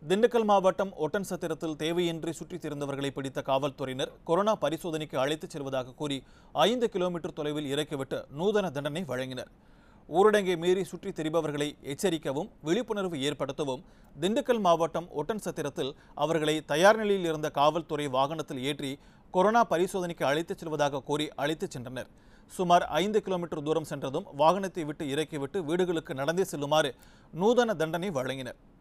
திண்டுக்கல் மாவட்டம் ஒட்டன்சத்திரத்தில் தேவையின்றி சுற்றித் திரிந்தவர்களை பிடித்த காவல்துறையினர் கொரோனா பரிசோதனைக்கு அழைத்துச் செல்வதாக கூறி 5 கிலோமீட்டர் தொலைவில் இறக்கிவிட்டு நூதன தண்டனை வழங்கினர். ஊரடங்கை மீறி சுற்றித் திரிபவர்களை எச்சரிக்கவும் விழிப்புணர்வு ஏற்படுத்தவும் திண்டுக்கல் மாவட்டம் ஒட்டன்சத்திரத்தில் அவர்களை தயார் நிலையில் இருந்த காவல்துறை வாகனத்தில் ஏற்றி கொரோனா பரிசோதனைக்கு அழைத்துச் செல்வதாக கூறி அழைத்துச் சென்றனர். சுமார் 5 கிலோமீட்டர் தூரம் சென்றதும் வாகனத்தை விட்டு இறக்கிவிட்டு வீடுகளுக்கு நடந்தே செல்லுமாறு நூதன தண்டனை வழங்கினர்.